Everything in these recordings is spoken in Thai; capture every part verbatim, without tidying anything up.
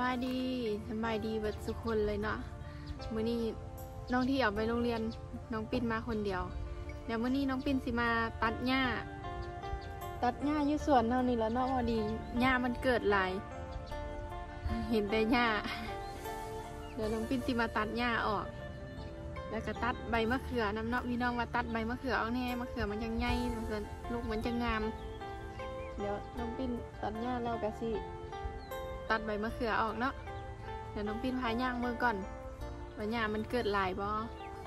ายดีสบายดีเบิดทุกคนเลยเนาะมื้อนี้น้องที่ออกไปโรงเรียนน้องปิ่นมาคนเดียวเดี๋ยวมื้อนี้น้องปิ่นสิมาตัดหญ้าตัดหญ้าอยู่สวนเท่านี้แล้วเนาะพอดีหญ้ามันเกิดหลายเห็นแต่หญ้าเดี๋ยวน้องปิ่นสิมาตัดหญ้าออกแล้วก็ตัดใบมะเขือน้ำเนาะพี่น้องว่าตัดใบมะเขือเอาแน่มะเขือมันยังใหญ่ลูกมันจะงามเดี๋ยวน้องปิ่นตัดหญ้าแล้วก็สิตัดใบมะเขือออกเนาะเดี๋ยวน้องปิ่นพาย่างมือก่อนว่าหญ้ามันเกิดหลายบ่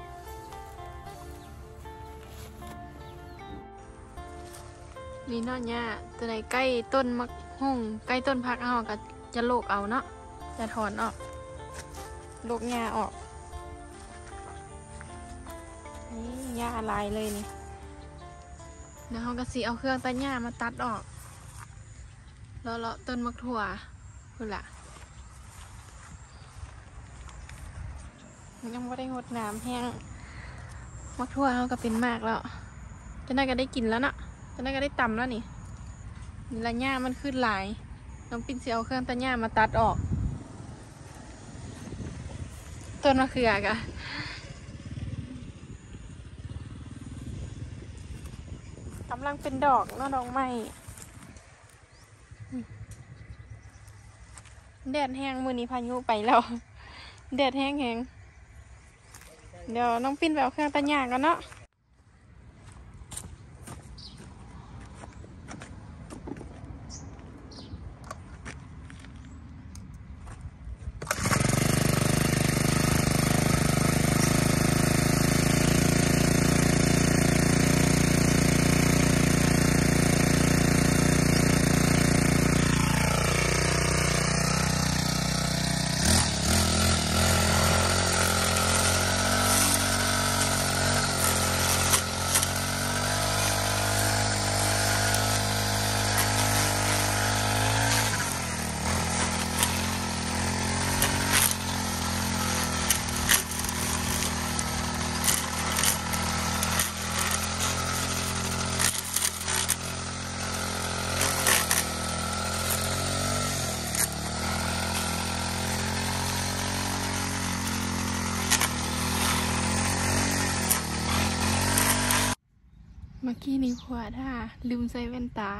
นี่เนาะหญ้าตัวไหนใกล้ต้นมะฮุ่งใกล้ต้นพักเอาก็จะโลกเอาเนาะจะถอนออกโลกหญ้าออกนี่หญ้าลายเลยนี่เดี๋ยวเขาก็สิเอาเครื่องตัดหญ้ามาตัดออกเลาะๆต้นมะถั่วคุณล่ะมันยังไม่ได้งดน้ำแห้งมะถั่วเขาก็เป็นมากแล้วจะน่าก็ได้กินแล้วเนาะจะน่าก็ได้ตำแล้วนี่นี่ละหญ้ามันขึ้นหลายน้องปิ่นสิเอาเครื่องตัดหญ้ามาตัดออกต้นมะเขือกะกำลังเป็นดอกเนาะดอกไม้แดดแห้งมือนี้พายุไปแล้วแดดแห้งแห้งเดี๋ยวน้องปิ่นไปเอาเครื่องตัดหญ้ากันเนาะเมื่อกี้นี้ผัวด่าลืมใส่แว่นตา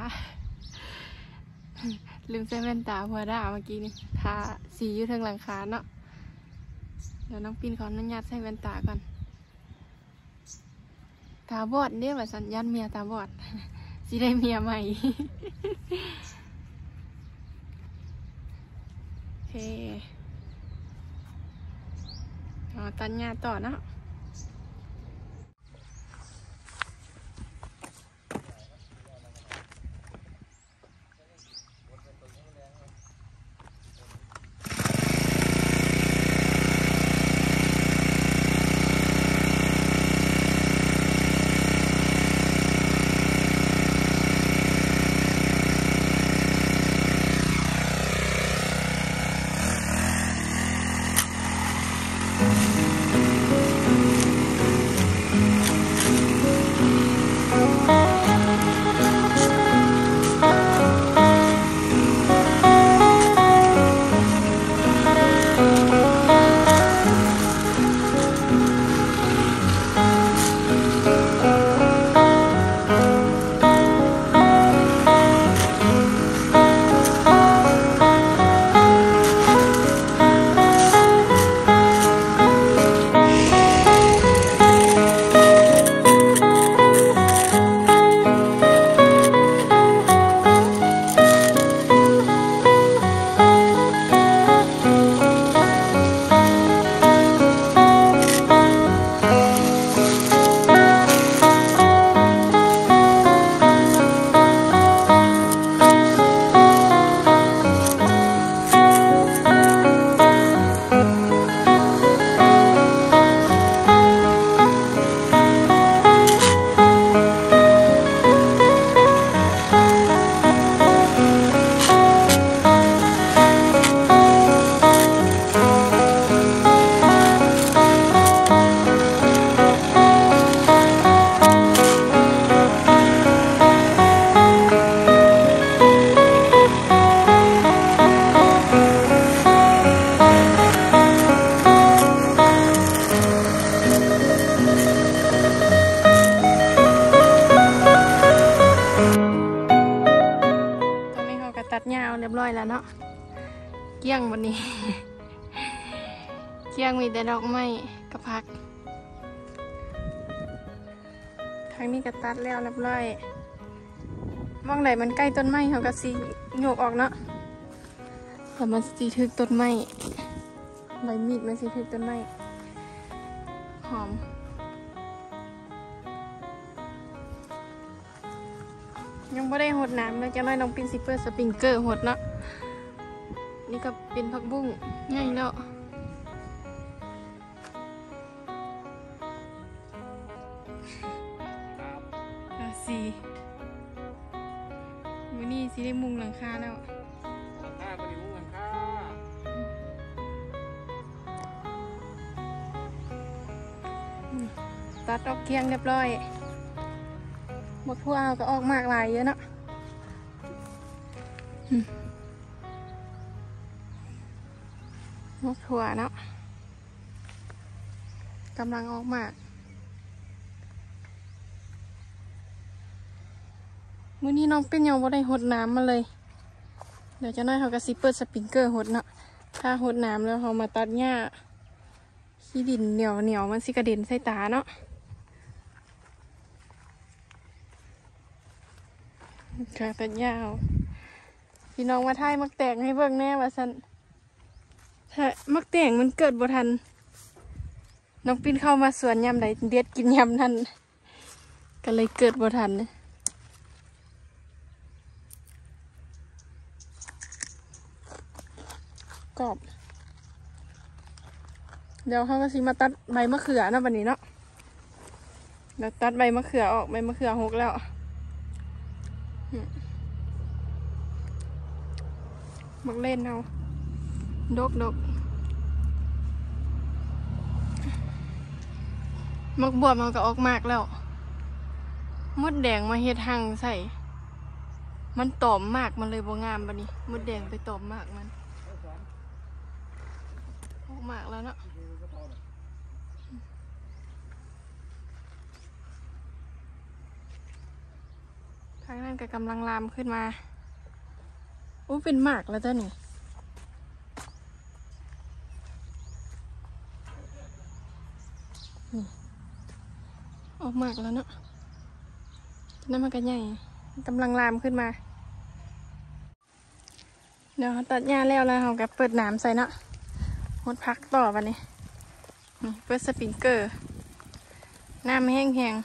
ลืมใส่แว่นตาผัวด่าเมื่อกี้นี้ทาสีอยู่ทางหลังคาเนาะเดี๋ยวน้องปิ่นขออนุญาตใส่แว่นตาก่อนตาบอดเนี่ยว่าสัญญาณเมียตาบอดสิได้เมียใหม่โอเคเอาตัดหญ้าต่อเนาะร้อยแล้วเนาะเกี้ยงวันนี้ เกี้ยงมีแต่ดอกไม้กับผักทางนี้ก็ตัดแล้วเรียบร้อยมองไหนมันใกล้ต้นไม้เขาก็สีโยกออกเนาะแต่มันสีทึกต้นไม้ใบมีดมันสีทึกต้นไม้หอมยังไม่ได้หดน้ำเลยจะน้อยน้องปินซิเปอร์สปริงเกอร์หดเนาะนี่ก็เป็นผักบุ้งง่ายแล้วสีวันนี้สีได้มุงหลังคาแล้วหลังคาก็ได้มุงหลังคาตัดออกเคียงเรียบร้อยหมดทั่วก็ออกมากหลายเยอะเนาะหมดทั่วเนาะกำลังออกมากมื้อนี้น้องเป็นยังบ่ได้หดน้ำมาเลยเดี๋ยวจะน้อยเขาก็สิเปิดสปริงเกอร์หดเนาะถ้าหดน้ำแล้วเขามาตัดหญ้าขี้ดินเหนียวเหนียวมันสิกระเด็นใส่ตาเนาะค่ะตัดหญ้าพี่น้องมาถ่ายมักแตงให้เบิ่งแน่ว่าซั่นถ้ามักแตงมันเกิดบ่ทันน้องปินเข้ามาสวนยำใดเด็ดกินยำนั่นก็เลยเกิดบ่ทันกรอบเดี๋ยวเขาก็สิมาตัดใบมะเขือเนาะวันนี้เนาะเดี๋ยวตัดใบมะเขือออกใบมะเขือหกแล้วมักเล่นเอาดกดกมักบวบมันก็ออกมากแล้วมดแดงมาเฮ็ดหังใส่มันตอมมากมันเลยบ่งามบัดนี้มดแดงไปตอมมากมันออกมากแล้วเนาะทางนั้นก็กำลังลามขึ้นมาอู้เป็นหมากแล้วเจ้านี่นี่ออกหมากแล้วเนาะนั่นมันก็ใหญ่กำลังลามขึ้นมาเดี๋ยวเขาตัดหญ้าแล้วแล้วเขาก็เปิดน้ำใส่เนาะหดพักต่อวันนี้นี่เปิดสปริงเกอร์น้ำแห้ง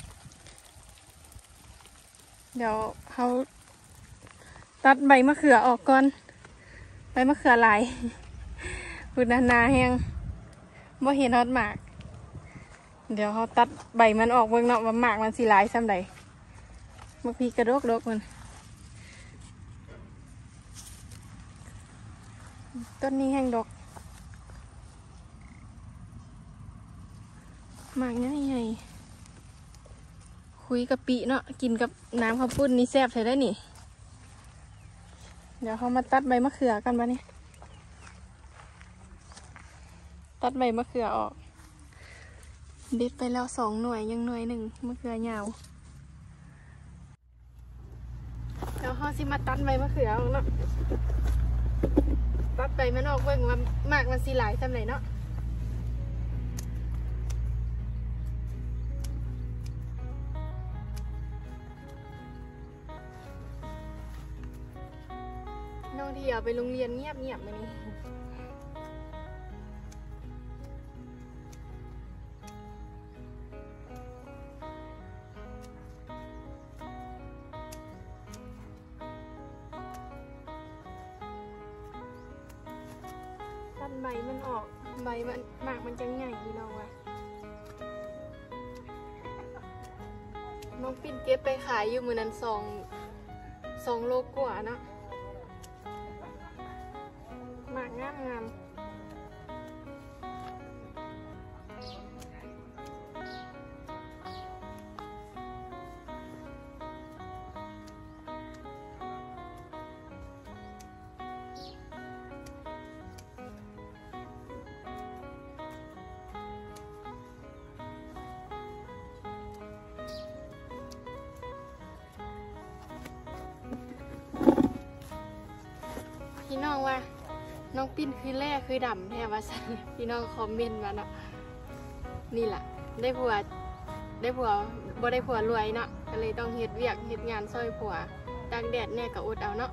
ๆเดี๋ยวเขาตัดใบมะเขือออกก่อนใบมะเขือลายพูดนานาแห้งบ่เห็นฮอดหมากเดี๋ยวเขาตัดใบมันออกเบิ่งเนาะว่าหมากมันสีลายซ้ำใดมะพริกกระดกดกมันต้นนี้แห้งดกหมากง่ายไงคุยกับปีเนาะกินกับน้ำข้าวปุ้นนี่แซ่บใส่ได้นี่เดี๋ยวเขามาตัดใบมะเขือกันมาเนี่ยตัดใบมะเขือออกเด็ดไปแล้วสองหน่วยยังหน่วยหนึ่งมะเขือยาวเดี๋ยวเขาสิมาตัดใบมะเขือออกเนาะตัดใบมันออกเบิ่งว่ามากมันสีหลายทำไรเนาะน้องที่อยากไปโรงเรียนเงียบเงียบมานี่ตัดใบมันออกใบมันหมากมันจะใหญ่พี่น้องว่ะน้องปิ่นเก็บไปขายอยู่มือนั้นสองสองโลกว่าเนาะหมากงามงามพี่น้องว่าน้องปิ้นคือแร่คือดำแท้ว่าซั่นพี่น้องคอมเมนต์มาเนาะนี่แหละได้ผัวได้ผัวบ่ได้ผัวรวยเนาะก็เลยต้องเฮ็ดเวียกเฮ็ดงานช่วยผัวตากแดดเนี่ยก็อดเอาเนาะ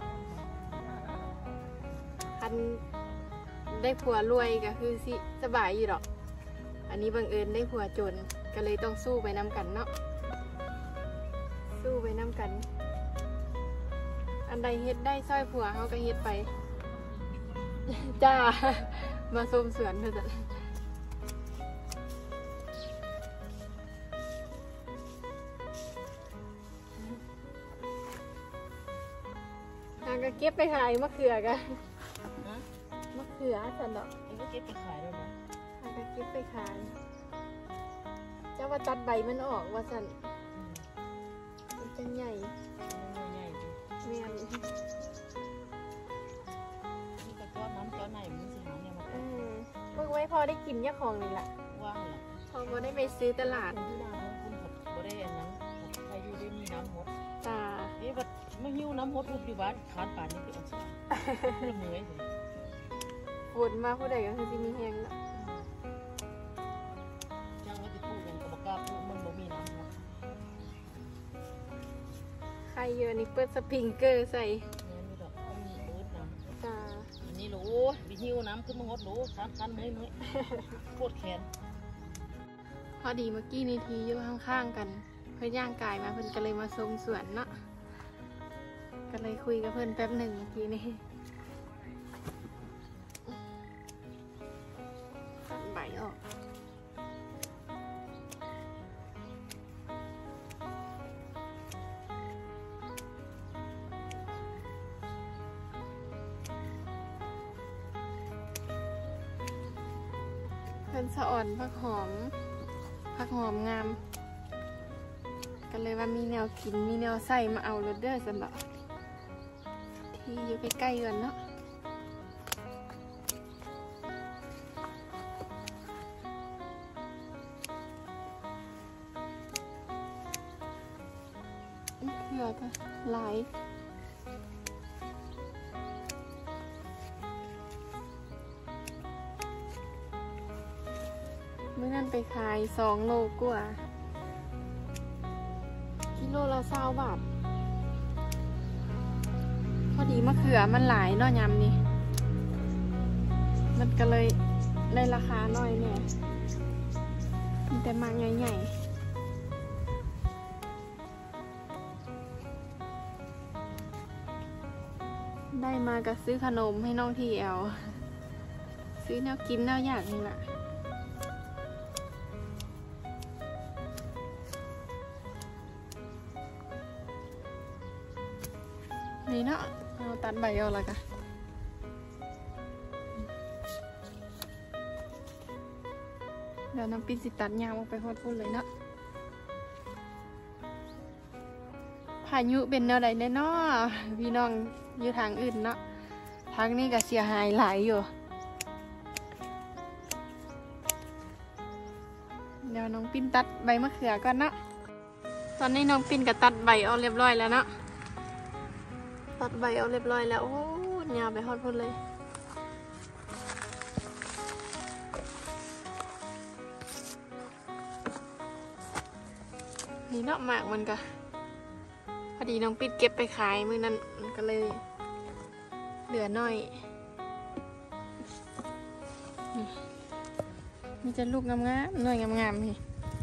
คันได้ผัวรวยก็คือสิสบายอยู่ดอกอันนี้บังเอิญได้ผัวจนก็เลยต้องสู้ไปนำกันเนาะสู้ไปนำกันอันใดเฮ็ดได้ช่วยผัวเขาก็เฮ็ดไปจ้ามาชมสวนเถอะจ้ะนางก็เก็บไปขายมะเขือกันมะเขือสันดอกเอ็งก็เก็บไปขายด้วยนะนางก็เก็บไปขายเจ้าว่าตัดใบมันออกว่าสันมันจะใหญ่มันใหญ่ดิเมียนนี่แต่ก้อนน้ำก้อนไหนมันสิหาเนี่ยมาอืมเมื่อไว้พอได้กินยาของนี่แหละว่างเหรอพอพอได้ไปซื้อตลาดคนที่นาคุณผัดบ่ได้อันนั้นใครอยู่ได้มีน้ำหดตานี่บัดไม่หิ้วน้ำหดทุบอยู่บ้านคานป่านนี่คืออันสุดเมื่อยเลยฝนมาผู้ใดก็คือจะมีแหงแล้วจ้างว่าจะปลูกอย่างกระบอกกาปลูกมันบ่มีน้ำหดใครเยอะนี่เปิดสปริงเกอร์ใส่เนี่ยมีดอกมันมีเบิดน้ำตาอันนี้โหลไปหิ้วน้ำขึ้นมาหดโหลคานคานเมื่อยเมื่อยปวดแขนพอดีเมื่อกี้นี่ทีอยู่ข้างๆกันเพื่อย่างกายมาเพื่อนก็เลยมาชมสวนเนาะก็เลยคุยกับเพื่อนแป๊บหนึ่งเมื่อกี้นี่ตัดใบออกเพื่อนสะอ่อนผักหอมผักหอมงามก็เลยว่ามีแนวกินมีแนวใส่มาเอาโรดเดอร์สำหรับที่อยู่ใกล้ๆกันเนาะเผื่อก็หลายเมื่อนั้นไปขายสองโลกว่ากิโลละเศร้าบาทพอดีมะเขือมันหลายเนาะยำนี่มันก็เลยได้ราคาน้อยเนี่ยมีแต่มาใหญ่ๆได้มาก็ซื้อขนมให้น้องทีแอลซื้อแนวกินแนวอยากนี่แหละนี่เนาะเอาตัดใบเอาละกันเดี๋ยวน้ำปิ้นสิตัดยาวออกไปฮอดพุ่นเลยเนาะพายุเป็นแนวใดแน่เนาะพี่น้องอยู่ทางอื่นเนาะทางนี้ก็เสียหายหลายอยู่เดี๋ยวน้องปิ้นตัดใบมะเขือก่อนเนาะตอนนี้น้องปิ้นก็ตัดใบเอาเรียบร้อยแล้วเนาะตัดใบเอาเรียบร้อยแล้วโอ้ยาวไปฮอดพุ่นเลยนี่เนาะหมากมันก็พอดีน้องปิดเก็บไปขายมื้อนั้นมันก็เลยเหลือน้อยนี่มีจะลูกงามๆหน่วยงามๆนี่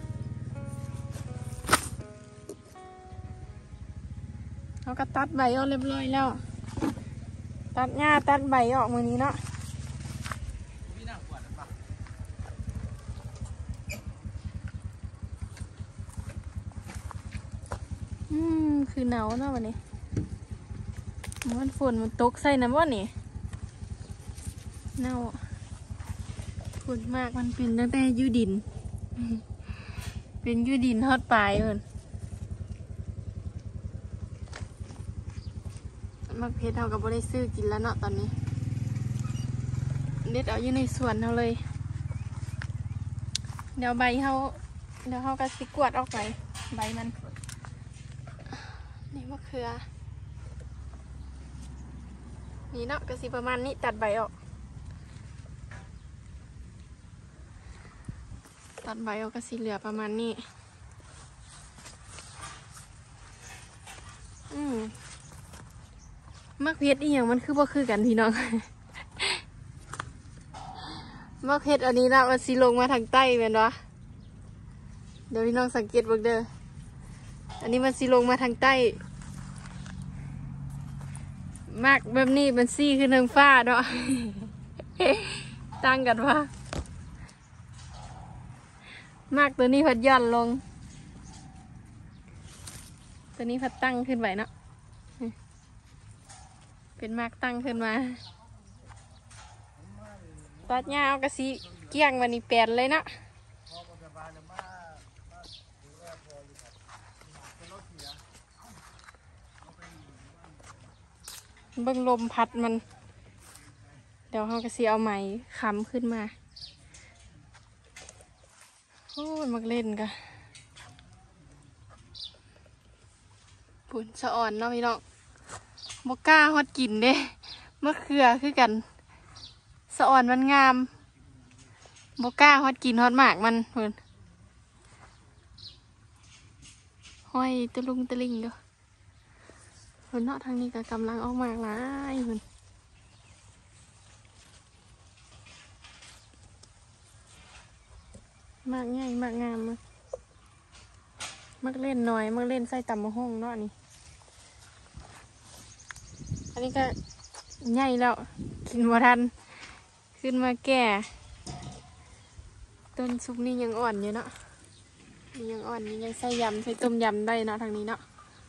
เขาก็ตัดใบออกเรียบร้อยแล้วตัดหญ้าตัดใบออกมือนี้เนาะอืมคือหนาวเนาะวันนี้มันฝนมันตกใส่น้ำว่านี่หนาวฝนมากมันเป็นตั้งแต่ยูดินเป็นยูดินทอดปลายเลยมะเพชรเราก็บ่ได้ซื้อกินแล้วเนาะตอนนี้เด็ดเอาอยู่ในสวนเราเลยเดี๋ยวใบเขาเดี๋ยวเขาก็สิกวาดออกไปใบมันนี่มะเขือนี่เนาะก็สิประมาณนี้ตัดใบออกตัดใบออกก็สิเหลือประมาณนี้อืมมะเขืออีหยังมันคือบ่คือกันพี่น้อง มะเขืออันนี้นะมันสิลงมาทางใต้แม่นวะเดี๋ยวพี่น้องสังเกตเบิ่งเด้ออันนี้มันสิลงมาทางใต้มากแบบนี้มันซี่ขึ้นทางฟ้าเนาะ ตั้งกันว่ามากตัวนี้พัดย่อนลงตัวนี้พัดตั้งขึ้นไปเนาะเป็นมากตั้งขึ้นมาตัดหญ้าเอากระสีเกี้ยงวันนี้แปดเลยเนาะเบิ่งลมพัดมันเดี๋ยวเขากระสีเอาไหมค้ำขึ้นมาโอ้ยมักเล่นกะปุ่นสะอ่อนเนาะพี่น้องบกล้าฮอดกินเด้มะเขือคือกันสะอ่อนมันงามบกล้าฮอดกินฮอดหมากมันเพิ่นห้อยตะลุงตะลิงเด้อเพิ่นเนาะทางนี้ก็กำลังออกมากหลายเพิ่นมากง่ายมากงามมั้ยมักเล่นหน่อยมักเล่นใส่ตำมะฮุ่งเนาะนี่อันนี้ก็ใหญ่แล้วกินบ่ทันขึ้นมาแก่ต้นซุปนี่ยังอ่อนอยู่เนาะนี่ยังอ่อนนี่ยังใส่ยำใส่ต้มยำได้เนาะทางนี้เนาะ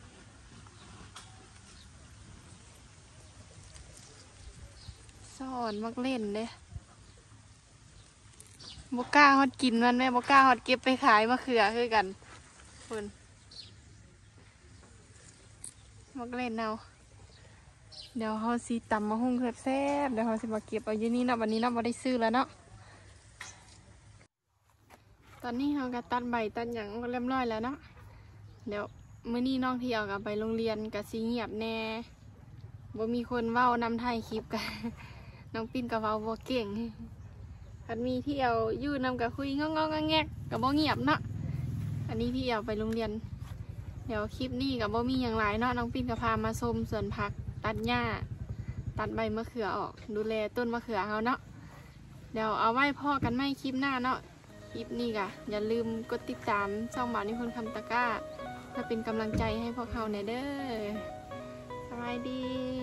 สอนมักเล่นเด้บกล้าฮอดกินมันแม่บกล้าฮอดเก็บไปขายมะเขือคือกันคนมักเล่นเอาเดี๋ยวเขาสีตำมะฮุ่งแซ่บๆเดี๋ยวเขาสิมาเก็บเอาอยู่นี่เนาะวันนี้เนาะบ่ได้ซื้อแล้วเนาะตอนนี้เขาก็ตัดใบตัดหยังก็เรียบร้อยแล้วเนาะเดี๋ยวมื้อนี้น้องที่เอากับไปโรงเรียนก็สิเงียบแน่บ่มีคนเว้านำถ่ายคลิปกัน น้องปิ้นกับเว้าบ่เก่งคันมีที่เอาอยู่นำกับคุยงอกๆแงกๆกับบ่เงียบเนาะอันนี้ที่เอาไปโรงเรียนเดี๋ยวคลิปนี้กับบ่มีอย่างไรเนาะน้องปิ้นก็พามาชมสวนผักตัดหญ้าตัดใบมะเขือออกดูแลต้นมะเขือเขาเนาะเดี๋ยวเอาไว้พ่อกันไม่คลิปหน้าเนาะคลิปนี้กะอย่าลืมกดติดตามช่องบ่าวนิพนธ์คำตะกร้าเพื่อเป็นกำลังใจให้พวกเขาในเด้อสบายดี